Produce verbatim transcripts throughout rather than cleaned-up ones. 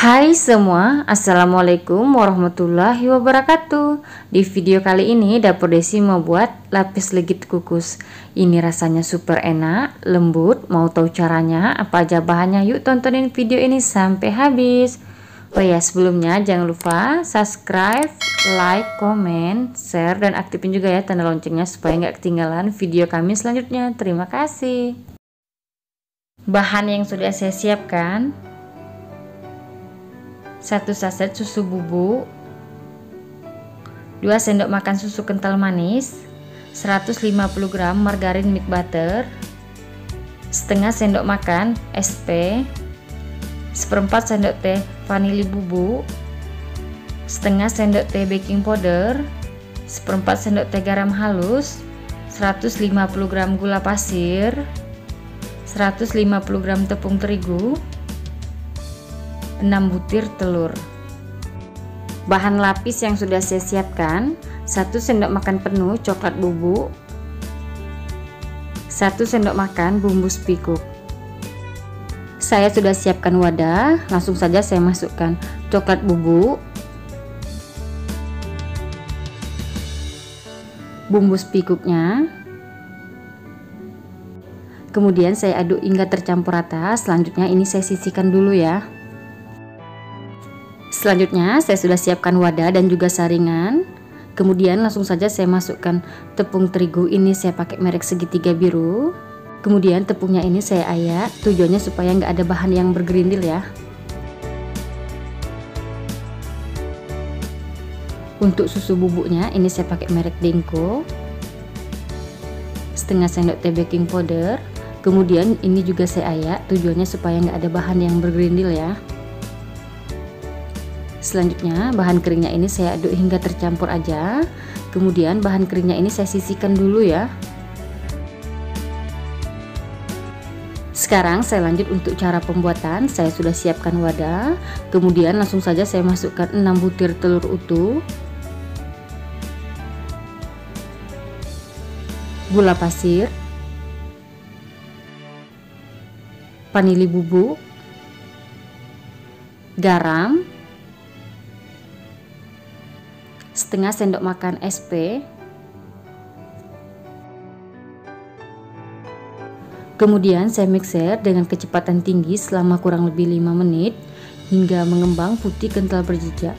Hai semua, Assalamualaikum warahmatullahi wabarakatuh. Di video kali ini Dapur Desi mau buat lapis legit kukus. Ini rasanya super enak, lembut. Mau tahu caranya? Apa aja bahannya? Yuk tontonin video ini sampai habis. Oh ya, sebelumnya jangan lupa subscribe, like, komen, share, dan aktifin juga ya tanda loncengnya supaya nggak ketinggalan video kami selanjutnya. Terima kasih. Bahan yang sudah saya siapkan: satu saset susu bubuk, dua sendok makan susu kental manis, seratus lima puluh gram margarin milk butter, setengah sendok makan S P, seperempat sendok teh vanili bubuk, setengah sendok teh baking powder, seperempat sendok teh garam halus, seratus lima puluh gram gula pasir, seratus lima puluh gram tepung terigu, enam butir telur. Bahan lapis yang sudah saya siapkan: satu sendok makan penuh coklat bubuk, satu sendok makan bumbu spikuk. Saya sudah siapkan wadah, langsung saja saya masukkan coklat bubuk, bumbu spikuknya, kemudian saya aduk hingga tercampur rata. Selanjutnya ini saya sisihkan dulu ya. Selanjutnya saya sudah siapkan wadah dan juga saringan. Kemudian langsung saja saya masukkan tepung terigu. Ini saya pakai merek segitiga biru. Kemudian tepungnya ini saya ayak, tujuannya supaya nggak ada bahan yang bergerindil ya. Untuk susu bubuknya ini saya pakai merek Denko, setengah sendok teh baking powder. Kemudian ini juga saya ayak, tujuannya supaya nggak ada bahan yang bergerindil ya. Selanjutnya bahan keringnya ini saya aduk hingga tercampur aja. Kemudian bahan keringnya ini saya sisihkan dulu ya. Sekarang saya lanjut untuk cara pembuatan. Saya sudah siapkan wadah. Kemudian langsung saja saya masukkan enam butir telur utuh, gula pasir, vanili bubuk, garam, setengah sendok makan S P, kemudian saya mixer dengan kecepatan tinggi selama kurang lebih lima menit hingga mengembang putih kental berjejak.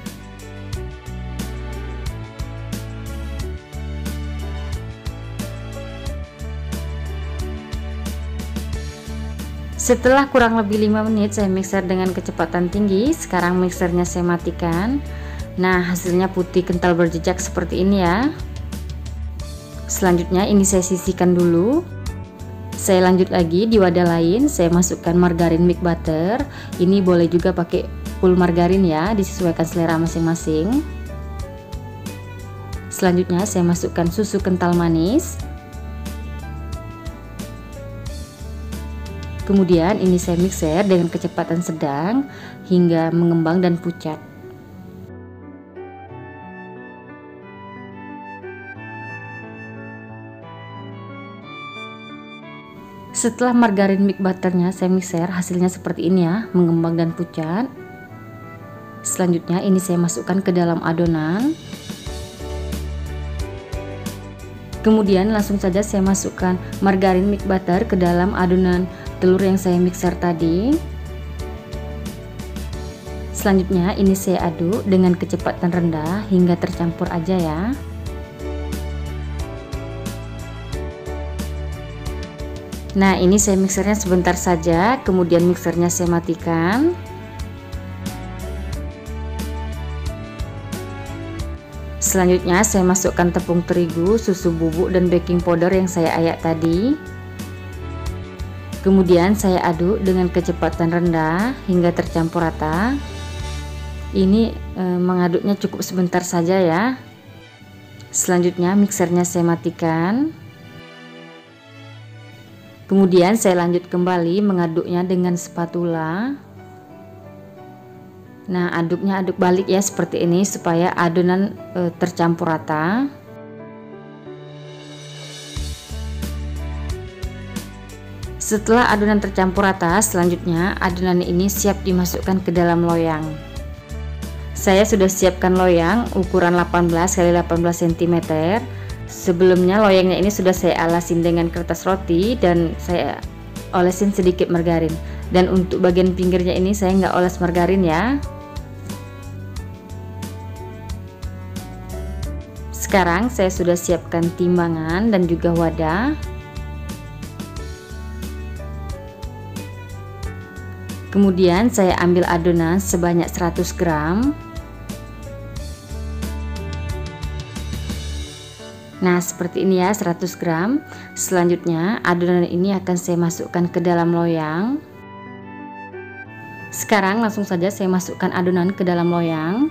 Setelah kurang lebih lima menit saya mixer dengan kecepatan tinggi. Sekarang mixernya saya matikan. Nah, hasilnya putih kental berjejak seperti ini ya. Selanjutnya ini saya sisihkan dulu. Saya lanjut lagi di wadah lain, saya masukkan margarin milk butter. Ini boleh juga pakai full margarin ya, disesuaikan selera masing-masing. Selanjutnya saya masukkan susu kental manis. Kemudian ini saya mixer dengan kecepatan sedang hingga mengembang dan pucat. Setelah margarin milk butternya saya mixer, hasilnya seperti ini ya, mengembang dan pucat. Selanjutnya ini saya masukkan ke dalam adonan. Kemudian langsung saja saya masukkan margarin milk butter ke dalam adonan telur yang saya mixer tadi. Selanjutnya ini saya aduk dengan kecepatan rendah hingga tercampur aja ya. Nah, ini saya mixernya sebentar saja, kemudian mixernya saya matikan. Selanjutnya saya masukkan tepung terigu, susu bubuk, dan baking powder yang saya ayak tadi. Kemudian saya aduk dengan kecepatan rendah hingga tercampur rata. Ini eh, mengaduknya cukup sebentar saja ya. Selanjutnya mixernya saya matikan. Kemudian saya lanjut kembali mengaduknya dengan spatula. Nah, aduknya aduk balik ya seperti ini supaya adonan e, tercampur rata. Setelah adonan tercampur rata, selanjutnya adonan ini siap dimasukkan ke dalam loyang. Saya sudah siapkan loyang ukuran delapan belas kali delapan belas sentimeter. Sebelumnya loyangnya ini sudah saya alasin dengan kertas roti dan saya olesin sedikit margarin. Dan untuk bagian pinggirnya ini saya nggak oles margarin ya. Sekarang saya sudah siapkan timbangan dan juga wadah. Kemudian saya ambil adonan sebanyak seratus gram. Nah, seperti ini ya, seratus gram. Selanjutnya adonan ini akan saya masukkan ke dalam loyang. Sekarang langsung saja saya masukkan adonan ke dalam loyang.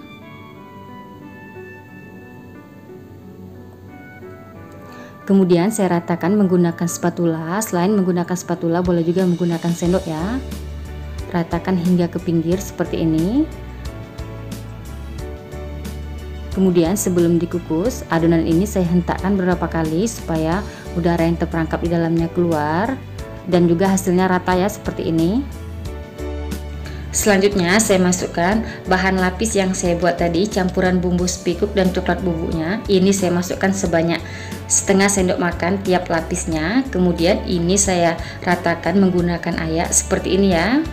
Kemudian saya ratakan menggunakan spatula. Selain menggunakan spatula, boleh juga menggunakan sendok ya. Ratakan hingga ke pinggir seperti ini. Kemudian sebelum dikukus, adonan ini saya hentakkan beberapa kali supaya udara yang terperangkap di dalamnya keluar dan juga hasilnya rata ya, seperti ini. Selanjutnya saya masukkan bahan lapis yang saya buat tadi, campuran bumbu spikuk dan coklat bubuknya. Ini saya masukkan sebanyak setengah sendok makan tiap lapisnya. Kemudian ini saya ratakan menggunakan ayak seperti ini ya.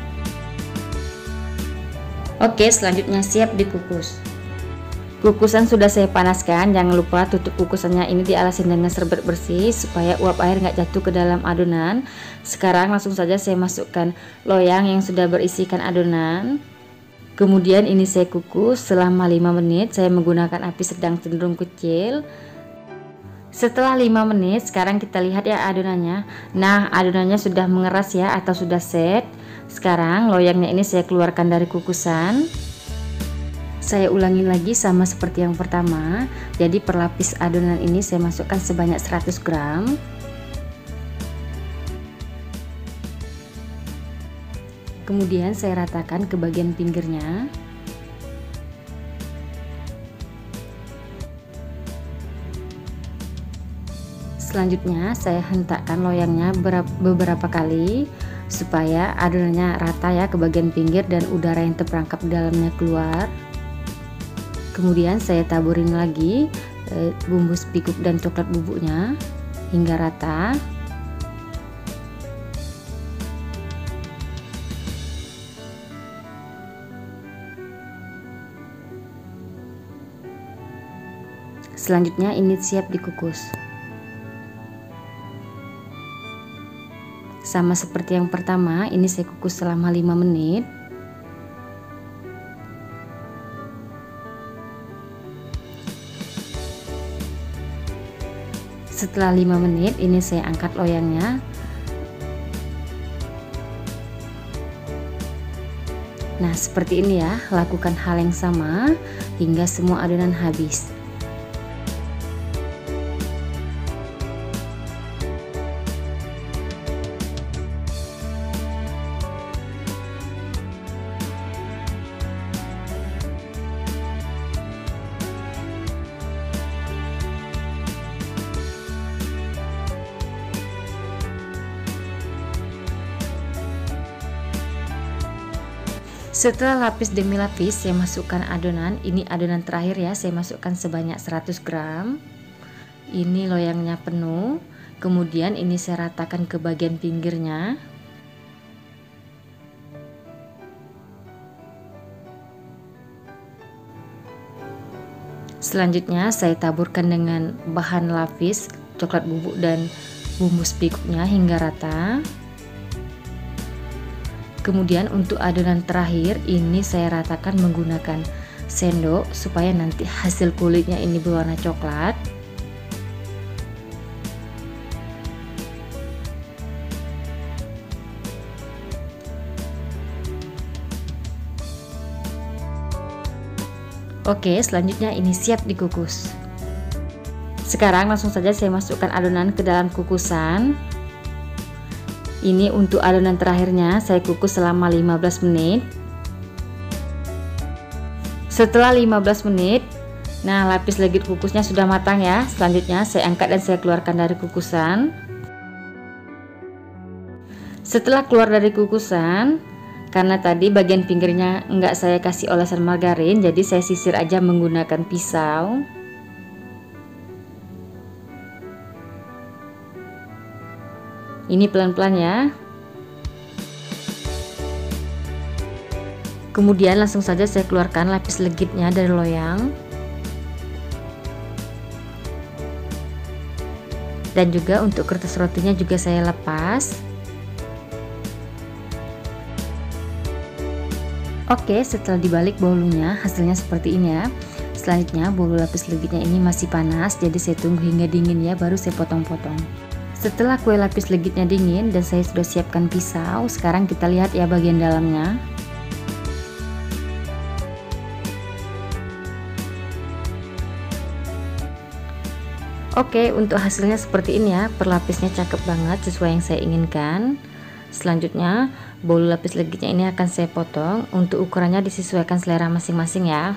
Oke, selanjutnya siap dikukus. Kukusan sudah saya panaskan, jangan lupa tutup kukusannya ini dialasin dengan serbet bersih supaya uap air nggak jatuh ke dalam adonan. Sekarang langsung saja saya masukkan loyang yang sudah berisikan adonan. Kemudian ini saya kukus selama lima menit, saya menggunakan api sedang cenderung kecil. Setelah lima menit, sekarang kita lihat ya adonannya. Nah, adonannya sudah mengeras ya atau sudah set. Sekarang loyangnya ini saya keluarkan dari kukusan. Saya ulangi lagi sama seperti yang pertama. Jadi per lapis adonan ini saya masukkan sebanyak seratus gram. Kemudian saya ratakan ke bagian pinggirnya. Selanjutnya saya hentakkan loyangnya beberapa kali supaya adonannya rata ya ke bagian pinggir dan udara yang terperangkap di dalamnya keluar. Kemudian saya taburin lagi eh, bumbu spikuk dan coklat bubuknya hingga rata. Selanjutnya ini siap dikukus. Sama seperti yang pertama, ini saya kukus selama lima menit. Setelah lima menit, ini saya angkat loyangnya. Nah, seperti ini ya, lakukan hal yang sama hingga semua adonan habis. Setelah lapis demi lapis saya masukkan adonan. Ini adonan terakhir ya, saya masukkan sebanyak seratus gram. Ini loyangnya penuh. Kemudian ini saya ratakan ke bagian pinggirnya. Selanjutnya saya taburkan dengan bahan lapis, coklat bubuk dan bumbu spikuknya hingga rata. Kemudian untuk adonan terakhir ini saya ratakan menggunakan sendok supaya nanti hasil kulitnya ini berwarna coklat. Oke, selanjutnya ini siap dikukus. Sekarang langsung saja saya masukkan adonan ke dalam kukusan. Ini untuk adonan terakhirnya saya kukus selama lima belas menit. Setelah lima belas menit, nah lapis legit kukusnya sudah matang ya. Selanjutnya saya angkat dan saya keluarkan dari kukusan. Setelah keluar dari kukusan, karena tadi bagian pinggirnya enggak saya kasih olesan margarin, jadi saya sisir aja menggunakan pisau. Ini pelan-pelan ya. Kemudian langsung saja saya keluarkan lapis legitnya dari loyang. Dan juga untuk kertas rotinya juga saya lepas. Oke, setelah dibalik bolunya hasilnya seperti ini ya. Selanjutnya bolu lapis legitnya ini masih panas, jadi saya tunggu hingga dingin ya, baru saya potong-potong. Setelah kue lapis legitnya dingin dan saya sudah siapkan pisau, sekarang kita lihat ya bagian dalamnya. Oke, untuk hasilnya seperti ini ya, perlapisnya cakep banget sesuai yang saya inginkan. Selanjutnya bolu lapis legitnya ini akan saya potong, untuk ukurannya disesuaikan selera masing-masing ya.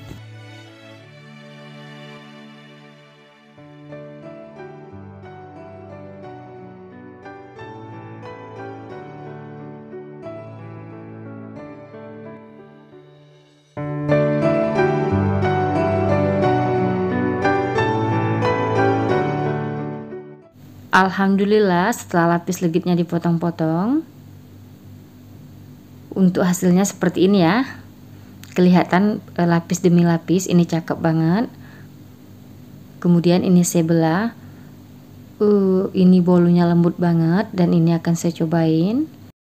Alhamdulillah setelah lapis legitnya dipotong-potong, untuk hasilnya seperti ini ya. Kelihatan eh, lapis demi lapis ini cakep banget. Kemudian ini saya belah. Uh, ini bolunya lembut banget dan ini akan saya cobain.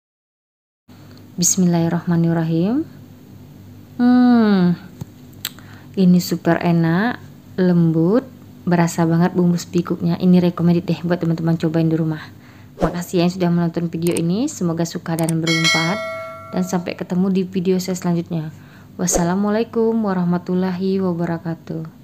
Bismillahirrahmanirrahim. Hmm, ini super enak, lembut. Berasa banget bumbu spikuknya. Ini recommended deh buat teman-teman cobain di rumah. Makasih yang sudah menonton video ini, semoga suka dan bermanfaat, dan sampai ketemu di video saya selanjutnya. Wassalamualaikum warahmatullahi wabarakatuh.